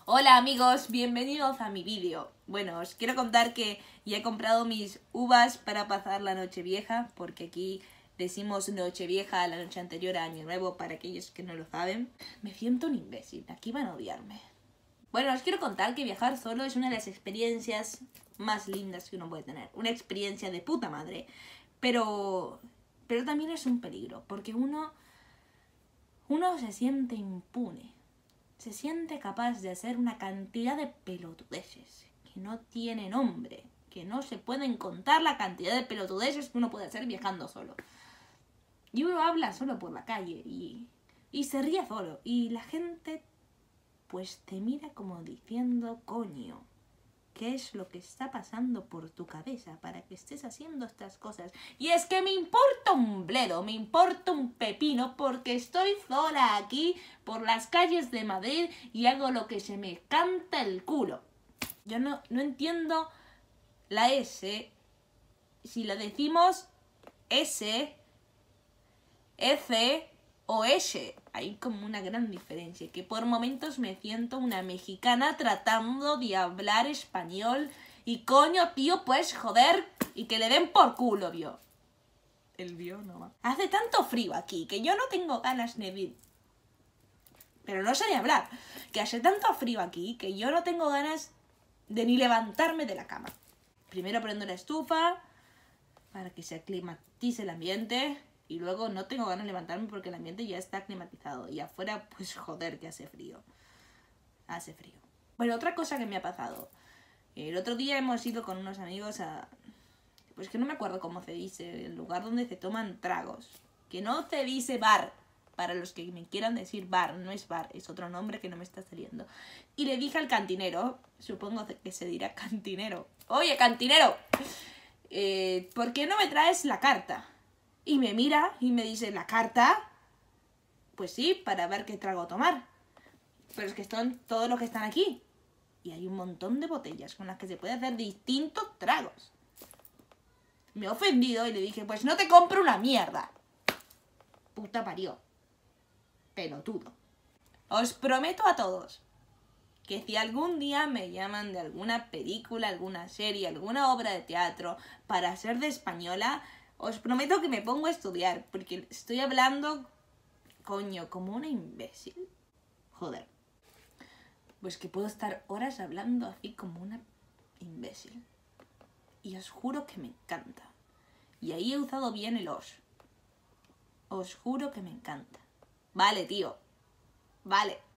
Hola amigos, bienvenidos a mi vídeo. Bueno, os quiero contar que ya he comprado mis uvas para pasar la Nochevieja, porque aquí decimos Nochevieja a la noche anterior a Año Nuevo, para aquellos que no lo saben. Me siento un imbécil, aquí van a odiarme. Bueno, os quiero contar que viajar solo es una de las experiencias más lindas que uno puede tener. Una experiencia de puta madre. Pero también es un peligro, porque uno se siente impune. Se siente capaz de hacer una cantidad de pelotudeces que no tiene nombre, que no se pueden contar la cantidad de pelotudeces que uno puede hacer viajando solo. Y uno habla solo por la calle y se ríe solo. Y la gente pues te mira como diciendo, coño, ¿qué es lo que está pasando por tu cabeza para que estés haciendo estas cosas? Y es que me importa un bledo, me importa un pepino, porque estoy sola aquí por las calles de Madrid y hago lo que se me canta el culo. Yo no entiendo la S. Si la decimos S, F o S. Hay como una gran diferencia, que por momentos me siento una mexicana tratando de hablar español y coño, tío, pues joder, y que le den por culo, vio. El vio no va. Hace tanto frío aquí que yo no tengo ganas de... Pero no sé ni hablar. Que hace tanto frío aquí que yo no tengo ganas de ni levantarme de la cama. Primero prendo la estufa para que se aclimatice el ambiente. Y luego no tengo ganas de levantarme porque el ambiente ya está climatizado. Y afuera, pues joder, que hace frío. Hace frío. Bueno, otra cosa que me ha pasado. El otro día hemos ido con unos amigos a... Pues que no me acuerdo cómo se dice. El lugar donde se toman tragos. Que no se dice bar. Para los que me quieran decir bar. No es bar, es otro nombre que no me está saliendo. Y le dije al cantinero. Supongo que se dirá cantinero. Oye, cantinero. ¿Por qué no me traes la carta? Y me mira y me dice, ¿la carta? Pues sí, para ver qué trago tomar. Pero es que son todos los que están aquí. Y hay un montón de botellas con las que se puede hacer distintos tragos. Me he ofendido y le dije, pues no te compro una mierda. Puta parió. Pelotudo. Os prometo a todos que si algún día me llaman de alguna película, alguna serie, alguna obra de teatro para ser de española... Os prometo que me pongo a estudiar, porque estoy hablando, coño, como una imbécil. Joder. Pues que puedo estar horas hablando así como una imbécil. Y os juro que me encanta. Y ahí he usado bien el os. Os juro que me encanta. Vale, tío. Vale.